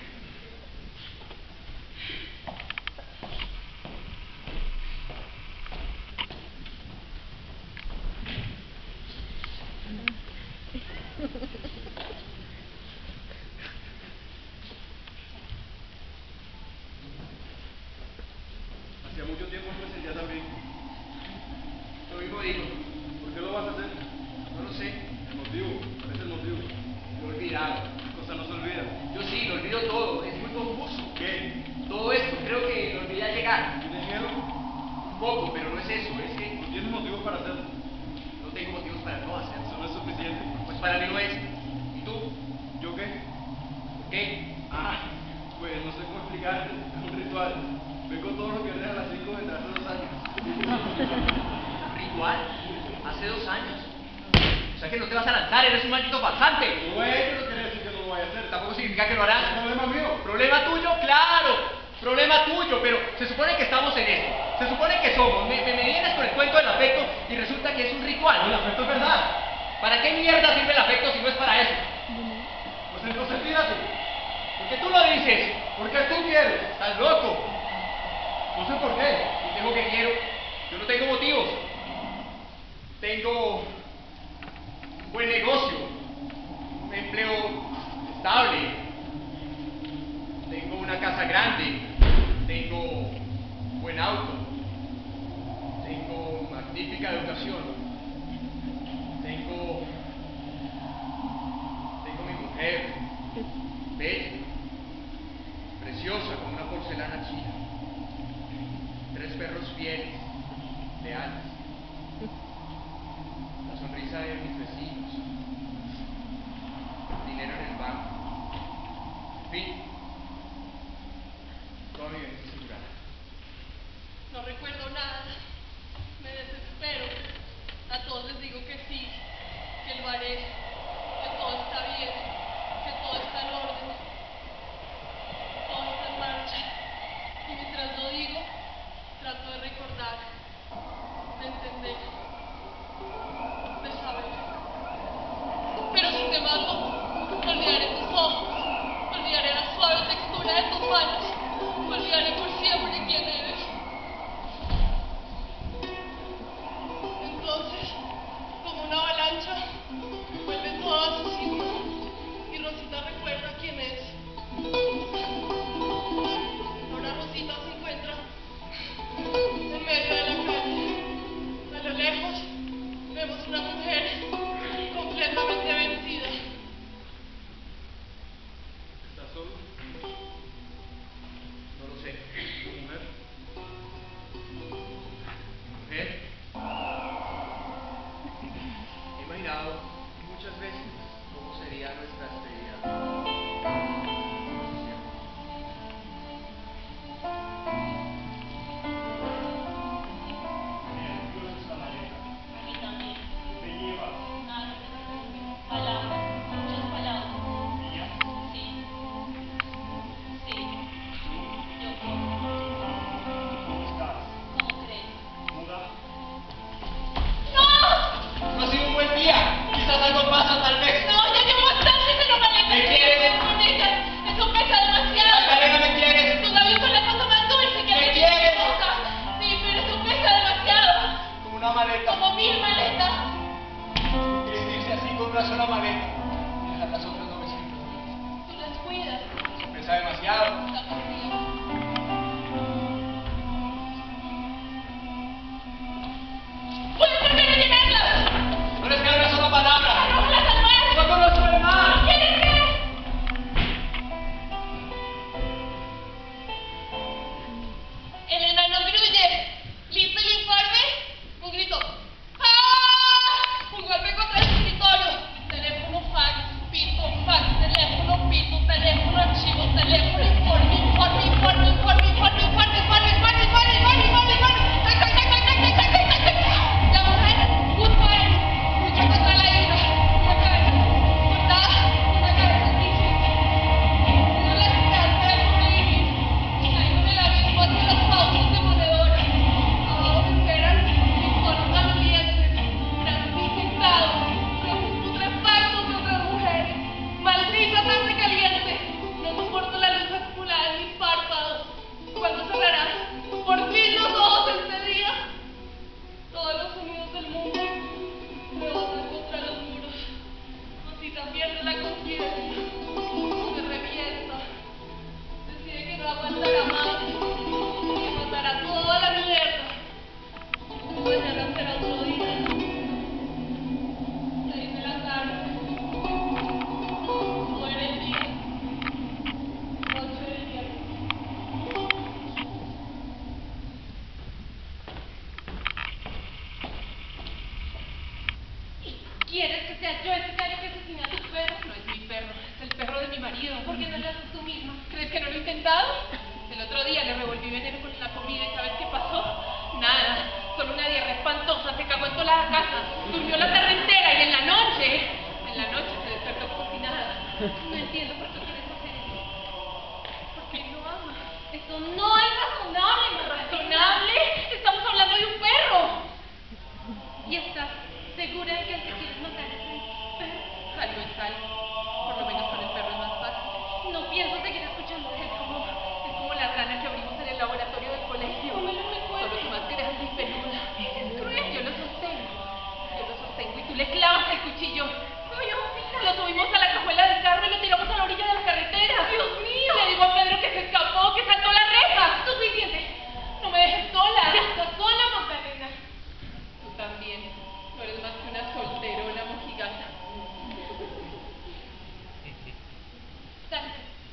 Hacía mucho tiempo me sentía también. Lo mismo digo. ¿Por qué lo vas a hacer? No lo sé. El motivo, ¿cuál es el motivo? Lo he olvidado. Las cosas no se olvidan. Yo sí, lo olvido todo. Es muy confuso. ¿Qué? Todo esto, creo que lo olvidé al llegar. ¿Tienes miedo? Un poco, pero no es eso. Es que ¿No tienes motivos para hacerlo? no tengo motivos para no hacerlo. Eso no es suficiente. Pues para mí lo es. ¿Y tú? ¿Yo qué? ¿Por qué? Ah, pues no sé cómo explicarte. Es un ritual. Vengo todos los viernes a las cinco desde hace dos años. ¿Ritual? Hace dos años. O sea que no te vas a lanzar, eres un maldito farsante. No es, no quiere decir que no lo vaya a hacer. Tampoco significa que lo harás. ¿Es problema mío? ¿Problema tuyo? ¡Claro! Problema tuyo, pero se supone que estamos en esto. Se supone que somos. Me, me, me vienes con el cuento del afecto y resulta que es un ritual. El afecto es verdad. ¿Para qué mierda sirve el afecto si no es para eso? Pues entonces tírate. ¿Por qué tú lo dices? Porque tú quieres. ¿Estás loco? No sé por qué. Y tengo que quiero. Yo no tengo motivos. Tengo un buen negocio, un empleo estable, tengo una casa grande, tengo un buen auto, tengo magnífica educación, tengo, tengo mi mujer, bella, preciosa como una porcelana china, tres perros fieles, leales, la sonrisa de mis vecinos, dinero en el banco, en fin, toda mi vida asegurada. No recuerdo nada. Me desespero. A todos les digo que sí, que lo haré, que todo está bien, que todo está en orden, todo está en marcha. Y mientras lo digo, trato de recordar, de entender, de saber. Pero si te mato, olvidaré tus ojos, olvidaré la suave como mil maletas. Es irse así con una sola maleta y dejar las otras novecientas. Tú las cuidas. Se pesa demasiado. Está contigo. ¿Puedes por qué no llenarlas? No les cabe una sola palabra. ¡Arrójalas al mar! ¡No conozco el mar! ¿Quieres qué? El enano gruye. ¿Listo el informe? Un grito. ¡Ah! Un golpe contra el escritorio. Teléfono, fax, pito, fax, teléfono, pito, teléfono, archivo, teléfono, informe, informe, informe, informe, informe, informe, informe, informe, informe, informe, informe, informe. ¡Tac, tac, tac, tac, tac, tac, tac, tac, tac! La mujer, goodbye. Lucha contra la ira. Una cabeza cortada, una cabeza gris. Una la esperanza del morir. Caigo en el abismo hacia las pausas demoledoras. Abajo me esperan mis coros malolientes, brazos infectados, ojos putrefactos de otras mujeres. Maldita tarde caliente. No soporto la luz acumulada en mis párpados. ¿Cuándo cerrará por fin los ojos este día? Todos los sonidos del mundo rebotan contra los muros. Cosita pierde la conciencia, se revienta, decide que no aguantará más, que matará toda la mierda. Mañana será otro día. Seis de la tarde. Muere el día. Noche de viernes. ¿Quieres que sea yo ese gallo que asesina a tu perro? No es mi perro, es el perro de mi marido. ¿Por qué no lo haces tú misma? ¿Crees que no lo he intentado? El otro día le revolví veneno con la comida y ¿sabes qué pasó? Nada, solo una diarrea espantosa, se cagó en toda la casa, durmió la tarde entera y en la noche, en la noche se despertó cocinada. No entiendo por qué quieres hacer eso. ¿Por qué lo amas? Eso no es razonable, ¿no es razonable? Estamos hablando de un perro. ¿Y estás segura de que el que quieres matar es el perro? Algo es algo. Por lo menos con el perro es más fácil. No pienso seguir escuchando. Es como, es como la rana que abrimos en el laboratorio del colegio. No me lo recuerdo. Solo que más grande y peluda. Es cruel. Yo lo sostengo. Yo lo sostengo y tú le clavas el cuchillo. Ay, Osita. Lo subimos a la cajuela del carro y lo tiramos a la orilla de la carretera. Dios mío. Le digo a Pedro que se escapó, que saltó la reja. Suficiente. No me dejes sola. Ya estás sola, Magdalena. Tú también. No eres más que una solterona mojigata. Dale.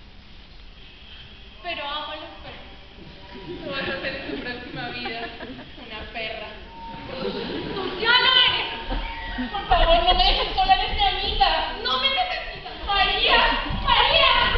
Pero amo a los perros. Tú vas a ser en tu próxima vida una perra. ¡Tú ya lo eres! Por favor, no me dejes sola, eres mi amiga. ¡No me necesitas! ¡María! ¡María!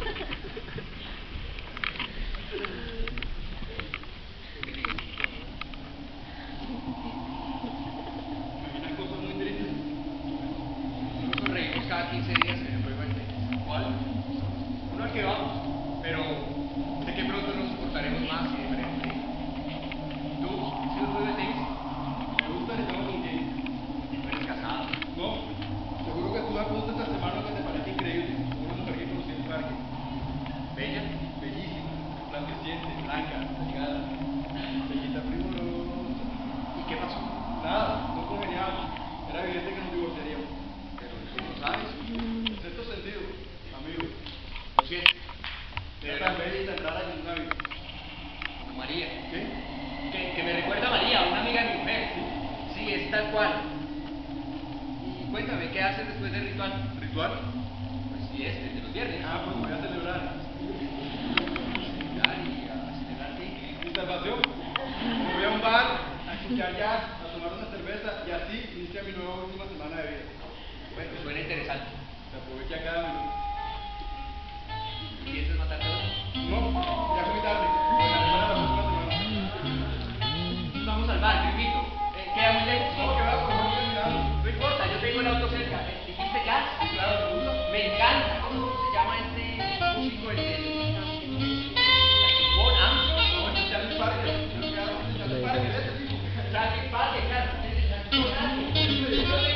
Imaginas cosas muy tristes. Nosotros sonreímos cada quince días en el juego del tenis. ¿Cuál? Uno al que vamos, pero sé que pronto nos soportaremos más y diferente. ¿Tú? ¿Sí lo juego de tenis? Me gusta y estamos con quién. ¿No eres casado? No, seguro que tú me apuntas esta semana que te parece increíble. Una mujer que conocí en el parque. ¿Bella? Bellísima, resplandeciente, blanca, delgada. Bellita primorosa. ¿Y qué pasó? Nada, no congeniamos. Era evidente que nos divorciaríamos. Pero tú no sabes. En cierto sentido, amigo. Lo siento. Era Pero tan bella y tan rara como un amigo. como María. ¿Qué? Que, que me recuerda a María, una amiga de mi mujer. Sí, es tal cual. Y cuéntame, ¿qué haces después del ritual? ¿Ritual? Pues sí, este, de los viernes. Ah, pues voy a celebrar. Celebrar y a celebrar qué. Mi salvación. Me voy a un bar, a escuchar jazz, a tomar una cerveza y así inicia mi nueva última semana de vida. Bueno, suena interesante. Se aprovecha cada minuto. ¿Piensas matarte hoy? No, ya es muy tarde. Bueno, para la próxima semana. Vamos al bar, te invito. Eh, queda muy lejos. No, que va, por favor, caminando. No importa, yo tengo el auto cerca. Eh, ¿Dijiste jazz? Sí, claro, ¿te gusta? Me encanta. ¿Cómo se llama este músico? El del saxofón, Armstrong. No, es Charlie Parker. Creo que ahora es Charlie Parker, ese tipo. Charlie Parker, claro. El del saxofón.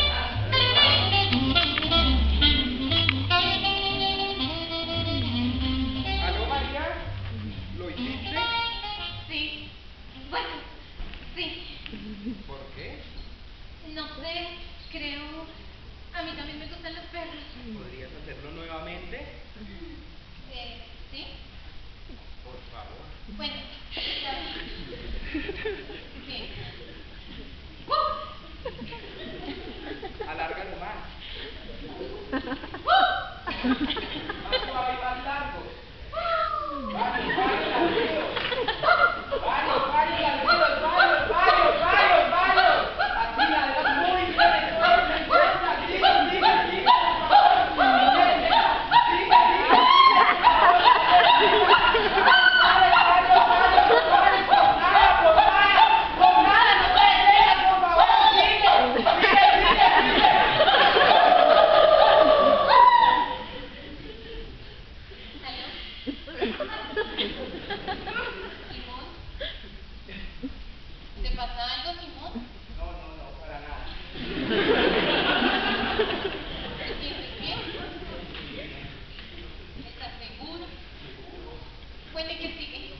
¿Aló, María? ¿Lo hiciste? Sí. Bueno, sí. ¿Por qué? No sé, creo... A mí también me gustan los perros. ¿Podrías hacerlo nuevamente? Eh, ¿sí? Por favor. Bueno, está bien. Bien. ¡Uh! Alárgalo más. ¡Uh! Más suave y más largo. Varios, varios ladridos. Varios, varios ladridos. Varios, varios, varios, varios. Así ladras muy bien. Eso me encanta. Siga, siga, siga. Por favor. Siga, siga, siga. Simón, ¿te pasa algo, Simón? No, no, no, para nada. ¿Te sientes bien? ¿Estás seguro? Bueno, ¿y qué sigue?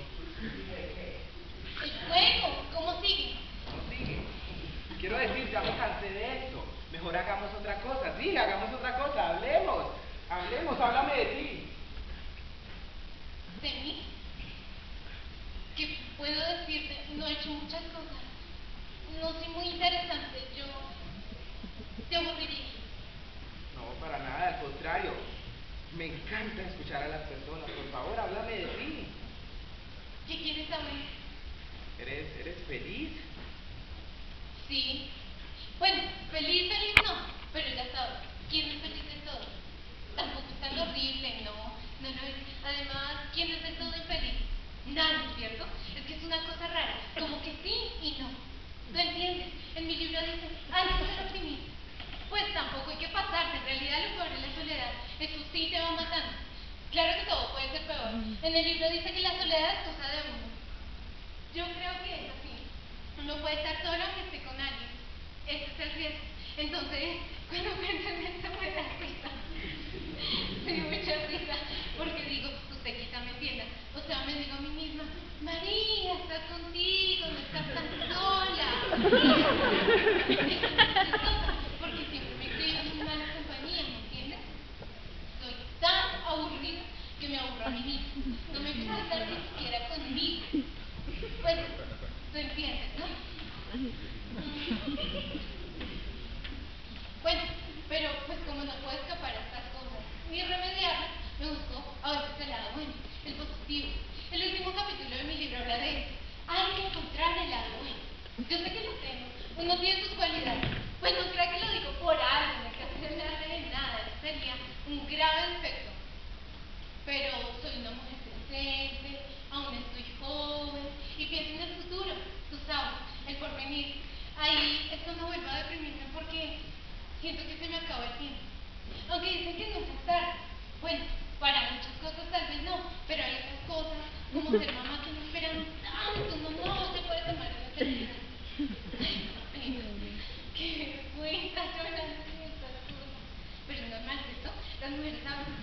El juego, ¿cómo sigue? No sigue. Quiero decir, ya me cansé de esto. Mejor hagamos otra cosa. Sí, hagamos otra cosa. Hablemos. Hablemos, háblame de ti. ¿De mí? ¿Qué puedo decirte? No he hecho muchas cosas. No soy muy interesante. Yo... te aburriría. No, para nada, al contrario. Me encanta escuchar a las personas. Por favor, háblame de ti. ¿Qué quieres saber? ¿Eres, eres feliz? Sí. Bueno, feliz, feliz no. Pero ya sabes, ¿quién es feliz de todo? Tampoco es tan horrible, no. No lo es. Además, ¿quién es de todo infeliz? Nadie, ¿cierto? Es que es una cosa rara. Como que sí y no. ¿Lo entiendes? En mi libro dice, hay que ser optimista. Pues tampoco hay que pasarse. En realidad lo peor es la soledad. Eso sí te va matando. Claro que todo puede ser peor. En el libro dice que la soledad es cosa de uno. Yo creo que es así. Uno puede estar solo aunque esté con alguien. Ese es el riesgo. Entonces, cuando pienso en esto me da risa. Me dio mucha risa. Porque digo, usted quizá me entienda. O sea, me digo a mí misma, María, estás contigo, no estás tan sola. Porque siempre me he creído en muy malas compañías, ¿me entiendes? Soy tan aburrida que me aburro a mí misma. No me gusta estar ni siquiera conmigo. Pues, tú entiendes, ¿no? Bueno, pero pues como no puedo escapar a estas cosas ni remediarlas, me busco a veces el lado bueno, el positivo. El último capítulo de mi libro habla de eso. Hay que encontrar el lado bueno. Yo sé que lo tengo, uno tiene sus cualidades. Pues no crea que lo digo por algo, no hay que hacerle de nada, eso sería un grave defecto. Pero soy una mujer presente, aún estoy joven y pienso en el futuro, tú sabes, el porvenir. Ahí es cuando vuelvo a deprimirme porque siento que se me acaba el tiempo. Aunque dicen que nunca es tarde. Bueno, para muchas cosas tal vez no, pero hay otras cosas como ser mamá que no esperan tanto, no, no, se puede tomar una eternidad. Ay, venga, qué vergüenza llorando de estas cosas. Pero es normal, ¿cierto? Las mujeres hablan.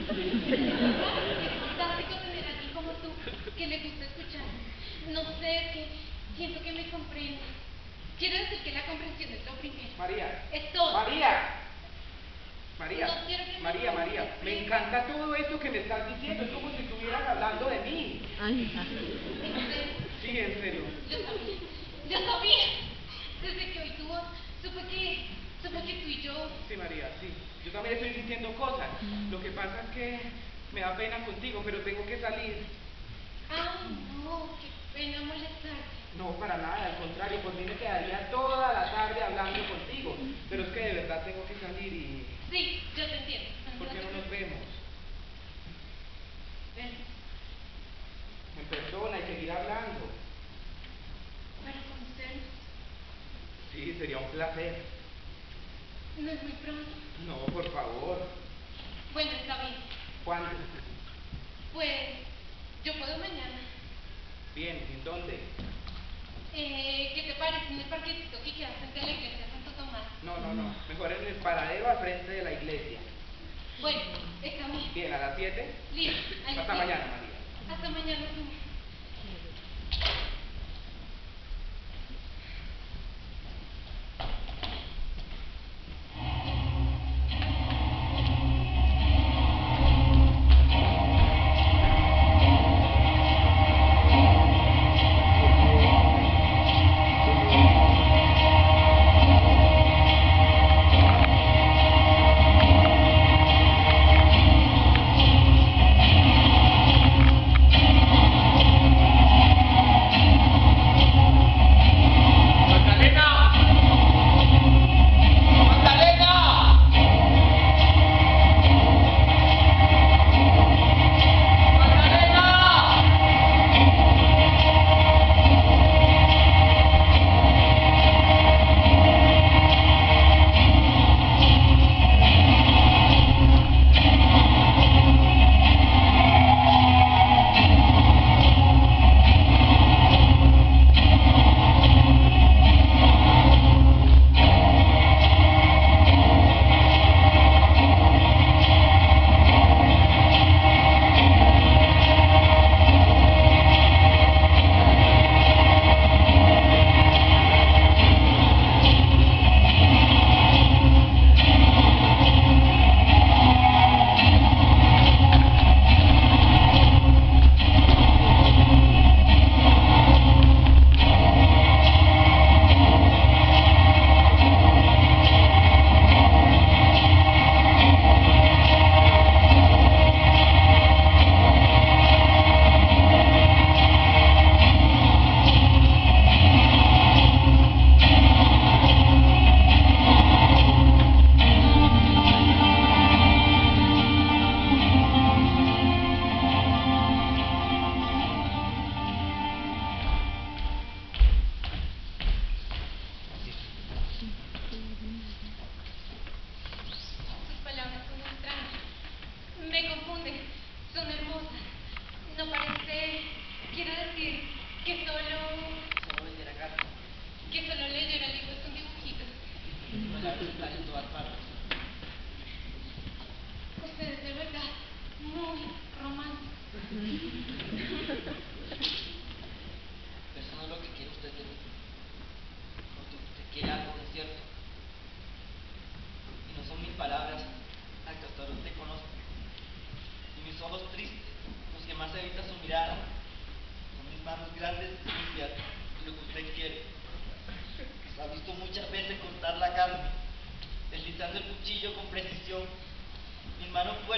Es fantástico tener a alguien como tú que le gusta escuchar. No sé, es que siento que me comprende. Quiero decir que la comprensión es lo primero. María. Es todo. María. María. No quiero que me María, María. expliques. Me encanta todo esto que me estás diciendo. Es como si estuvieras hablando de mí. ¿En serio? Sí, en serio. Yo sabía. Yo sabía. Desde que oí tu voz, supe que, supe que tú y yo... Sí, María, sí. Yo también estoy sintiendo cosas. Lo que pasa es que me da pena contigo, pero tengo que salir. Ay, no, qué pena molestarte. No, para nada, al contrario, por mí me quedaría toda la tarde hablando contigo. Pero es que de verdad tengo que salir y... Sí, yo te entiendo. ¿Por qué no nos vemos? Ven, En persona y seguir hablando. para conocernos. Sí, sería un placer. No es muy pronto. No, por favor. Bueno, está bien. ¿Cuándo? Pues, yo puedo mañana. Bien, ¿en dónde? Eh, ¿qué te parece en el parquecito que queda frente a la iglesia de Santo Tomás? No, no, no. Mejor en el paradero al frente de la iglesia. Bueno, está bien. Bien, ¿a las siete? Listo. a las Hasta siete. mañana, María. Hasta mañana, señor. de estar en todas partes. Usted es de verdad muy romántico. Eso no es lo que quiere usted de mí. Porque usted quiere algo de cierto. Y no son mis palabras las que hasta ahora usted conoce. Y mis ojos tristes, los que más evita su mirada. Son mis manos grandes y limpias, y lo que usted quiere. Se ha visto muchas veces cortar la carne, deslizando el cuchillo con precisión. Mis manos